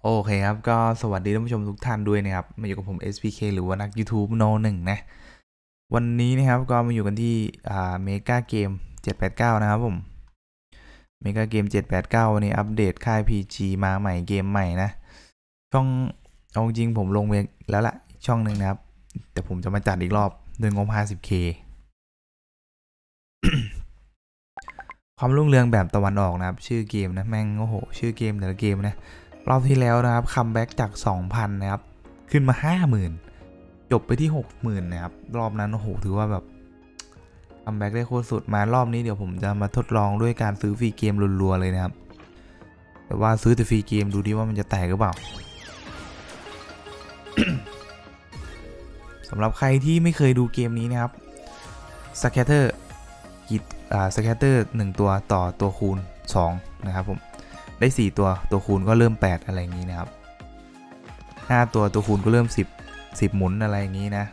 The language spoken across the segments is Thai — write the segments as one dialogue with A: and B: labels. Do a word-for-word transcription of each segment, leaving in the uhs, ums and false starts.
A: โอเคครับก็สวัสดีท่านผู้ชมทุกท่านด้วยนะครับมาอยู่กับผม เอส พี เค หรือว่านัก YouTube โนหนึ่งนะวันนี้นะครับก็มาอยู่กันที่อ่าเมกาเกมเจ็ดแปดเก้านะครับผมเมกาเกมเจ็ดแปดเก้าวันนี้อัปเดตค่าย พี จี มาใหม่เกมใหม่นะช่องเอาจริงผมลงไปแล้วล่ะช่องหนึ่งนะครับแต่ผมจะมาจัดอีกรอบโดยงบ ห้าสิบเค ความรุ่งเรืองแบบตะวันออกนะครับชื่อเกมนะแม่งโอ้โหชื่อเกมแต่ละเกมนะรอบที่แล้วนะครับคัมแบ็กจาก สองพัน นะครับขึ้นมา ห้าหมื่น จบไปที่ หกหมื่น นะครับรอบนั้นโอ้โหถือว่าแบบคัมแบ็กได้โคตรสุดมารอบนี้เดี๋ยวผมจะมาทดลองด้วยการซื้อฟรีเกมรัวๆเลยนะครับแต่ว่าซื้อแต่ฟรีเกมดูดิว่ามันจะแตกหรือเปล่า สำหรับใครที่ไม่เคยดูเกมนี้นะครับสแคตเตอร์กีอ่าสแคตเตอร์หนึ่งตัวต่อตัวคูณสองนะครับผมได้สี่ตัวตัวคูณก็เริ่มแปดอะไรอย่างนี้นะครับห้าตัวตัวคูณก็เริ่มสิบ สิบหมุนอะไรอย่างนี้นะ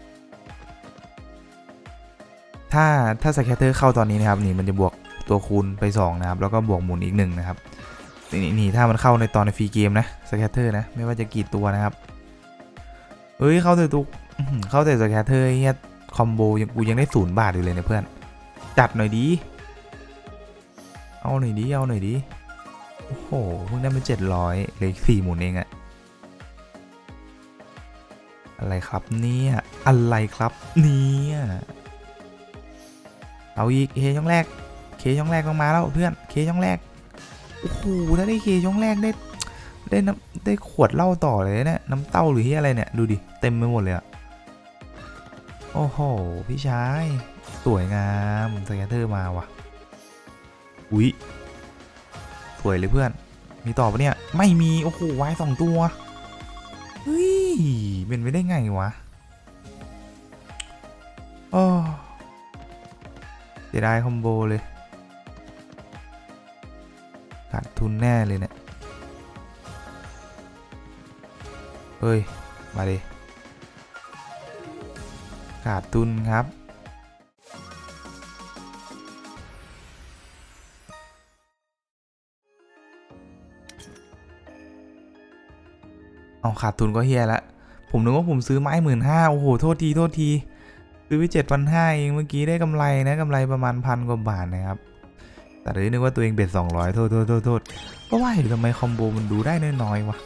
A: ถ้าถ้าสแคตเตอร์เข้าตอนนี้นะครับนี่มันจะบวกตัวคูณไปสองนะครับแล้วก็บวกหมุนอีกหนึ่งนะครับนี่นี่ถ้ามันเข้าในตอนในฟรีเกมนะสแคตเตอร์นะไม่ว่าจะกี่ตัวนะครับเฮ้ยเข้าแต่ตัวเข้าแต่สแคตเตอร์เฮียคอมโบยังกูยังได้ศูนย์บาทอยู่เลยเนี่ยเพื่อนจัดหน่อยดีเอาหน่อยดีเอาหน่อยดีโอ้โหเพิ่งได้มาเจ็ดร้อยเหลืออีกสี่หมุนเองอะอะไรครับเนี่ยอะไรครับเนี่ยเอาอีกเคช่องแรกเคช่องแรกต้องมาแล้วเพื่อนเคช่องแรกโอ้โหถ้าได้เคช่องแรกได้ได้น้ำได้ขวดเหล้าต่อเลยเนี่ยน้ำเต้าหรือที่อะไรเนี่ยดูดิเต็มไปหมดเลยอะโอ้โหพี่ชายสวยงามสแกนเตอร์มาว่ะอุ๊ยสวยเลยเพื่อนมีต่อปะเนี่ยไม่มีโอ้โหวายสองตัวเฮ้ยเป็นไปได้ไงวะโอ้เสียดายคอมโบเลยขาดทุนแน่เลยเนี่ยเฮ้ยมาดิขาดทุนครับเอาขาดทุนก็เฮียละผมนึกว่าผมซื้อไม้หมื่นห้าโอ้โหโทษทีโทษทีซื้อไปเจ็ดพันห้าเองเมื่อกี้ได้กำไรนะกำไรประมาณพันกว่าบาทนะครับแต่เลยนึกว่าตัวเองเบ็ดสองร้อยโทษโทษโทษโทษก็ว่าอยู่ทำไมคอมโบมันดูได้น้อยๆวะ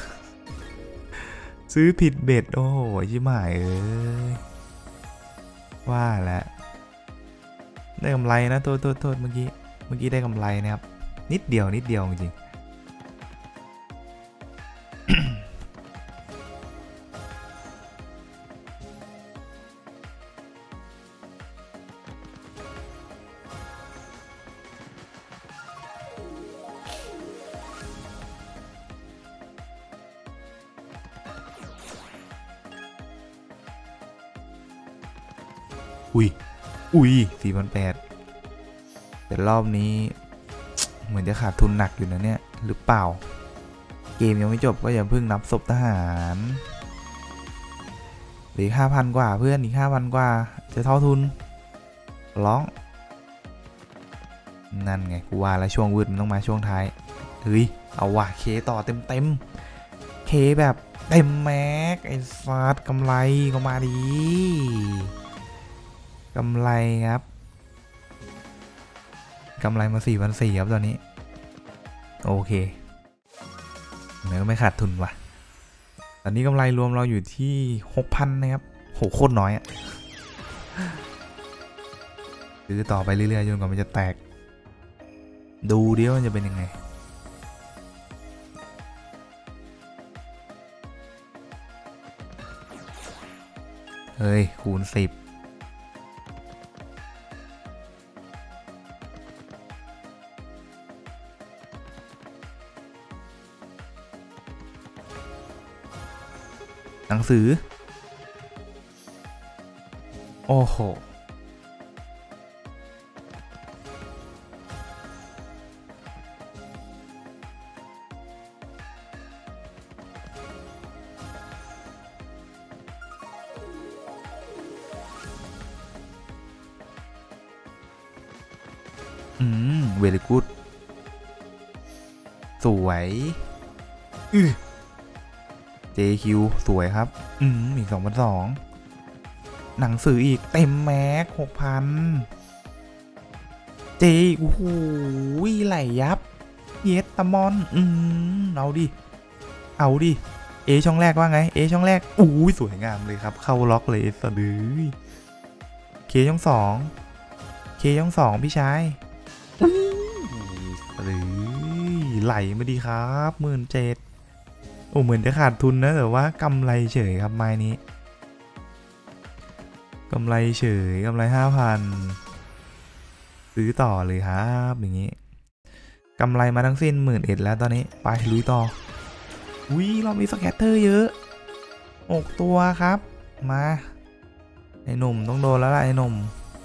A: ซื้อผิดเบ็ดโอ้โหชิบหายเอ้ยว่าแล้วได้กำไรนะโทษโทษโทษเมื่อกี้เมื่อกี้ได้กำไรนะครับนิดเดียวนิดเดียวจริงอุ้ยอุ้ยสี่พันแปดแต่รอบนี้เหมือนจะขาดทุนหนักอยู่นะเนี่ยหรือเปล่าเกมยังไม่จบก็อย่าเพิ่งนับศพทหารเหลือห้าพันกว่าเพื่อนอีกห้าพันกว่าจะเท่าทุนร้องนั่นไงกูว่าแล้วช่วงวืดมันต้องมาช่วงท้ายเฮ้ยเอาว่ะเคต่อเต็มเต็มเคแบบเต็มแม็กไอ้ฟาดกำไรก็มาดีกำไรครับกำไรมาสี่พันสี่ครับตอนนี้โอเคเนื้อไม่ขาดทุนว่ะตอนนี้กำไรรวมเราอยู่ที่หกพันนะครับโหโคตรน้อยอะซื้อต่อไปเรื่อยๆจนกว่ามันจะแตกดูดิว่ามันจะเป็นยังไงเฮ้ยคูณสิบหนังสือโอ้โหอืมเวลิกูดสวยอือ เจ คิว สวยครับอืมอีกสองพันสองหนังสืออีกเต็มแม็กหกพันเจโอ้โหไหลยับเยสตามอนอืมเอาดิเอาดิเอช่องแรกว่าไงเอช่องแรกอู้ยสวยงามเลยครับเข้าล็อกเลยสะดือเคช่องสองเคช่องสองพี่ชายสะดือไหลมาดีครับหมื่นเจ็ดโอ้เหมือนจะขาดทุนนะแต่ว่ากำไรเฉยครับไม้นี้กำไรเฉยกำไรห้าพันซื้อต่อเลยครับอย่างนี้กำไรมาทั้งสิ้นหมื่นเอ็ดแล้วตอนนี้ไปลุยต่ออุ้ยเรามีสแกตเตอร์เยอะหกตัวครับมาไอ้หนุ่มต้องโดนแล้วล่ะไอ้หนุ่ม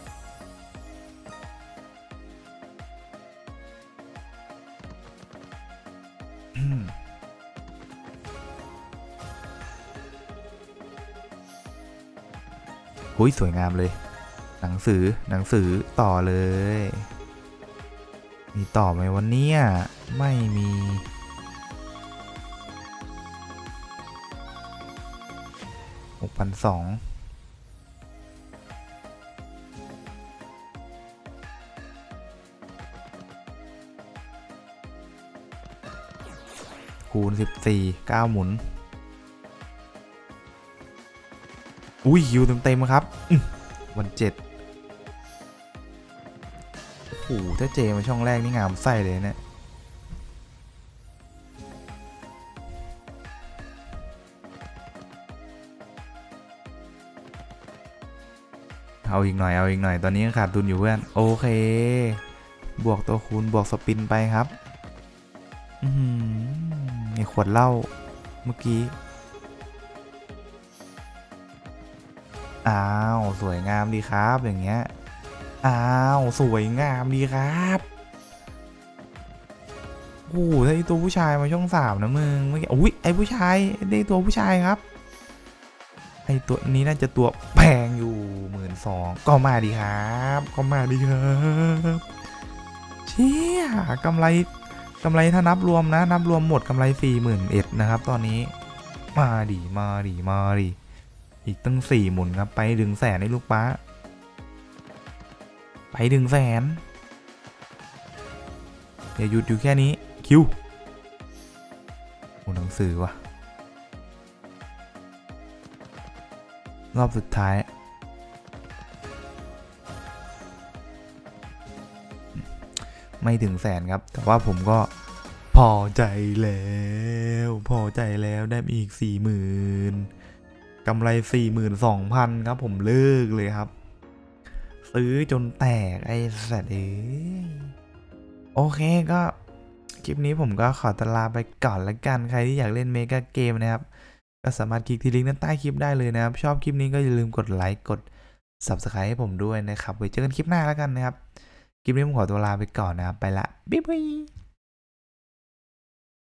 A: หุยสวยงามเลยหนังสือหนังสือต่อเลยมีต่อไหมวันนี้ไม่มีหกพันสองคูณสิบสี่เก้าหมุนอุ้ยคิวเต็มๆครับวันเจ็ดโอ้โหถ้าเจมาช่องแรกนี่งามไส้เลยเนี่ยเอาอีกหน่อยเอาอีกหน่อยตอนนี้ยังขาดทุนอยู่เพื่อนโอเคบวกตัวคูณบวกสปินไปครับอืมไอขวดเหล้าเมื่อกี้อ้าวสวยงามดีครับอย่างเงี้ยอ้าวสวยงามดีครับโอ้โหได้ตัวผู้ชายมาช่องสามนะมึงเมื่อกี้อุ้ยไอผู้ชายได้ตัวผู้ชายครับไอตัวนี้น่าจะตัวแพงอยู่หมื่นสองก็มาดีครับก็มาดีครับเชี่ยกำไรกำไรถ้านับรวมนะนับรวมหมดกำไรสี่หมื่นเอ็ดนะครับตอนนี้มาดีมาดีมาดีอีกตั้งสี่หมุนครับไปถึงแสนในลูกป้าไปถึงแสนอย่าหยุดอยู่แค่นี้คิวโอ้หนังสือว่ะรอบสุดท้ายไม่ถึงแสนครับแต่ว่าผมก็พอใจแล้วพอใจแล้วได้อีกสี่หมื่นกำไร สี่หมื่นสองพัน ครับผมเลิกเลยครับซื้อจนแตกไอ้สัตว์เอ้ยโอเคก็คลิปนี้ผมก็ขอตลาไปก่อนละกันใครที่อยากเล่นเมกาเกมนะครับก็สามารถคลิกที่ลิงก์ด้านใต้คลิปได้เลยนะครับชอบคลิปนี้ก็อย่าลืมกดไลค์กด ซับสไครบ์ ให้ผมด้วยนะครับไว้เจอกันคลิปหน้าแล้วกันนะครับคลิปนี้ผมขอตัวลาไปก่อนนะครับไปละบ๊ายบาย